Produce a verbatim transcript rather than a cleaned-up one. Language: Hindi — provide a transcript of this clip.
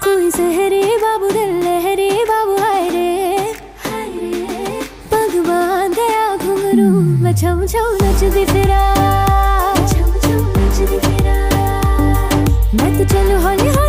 कोई सहरे बाबू दिल लहरे बाबू हाय रे पग बांध गया घुंघरू मैं छम छम नचदी फिरा छम छम नचदी फिरा मैं तो चलूं हौली हौली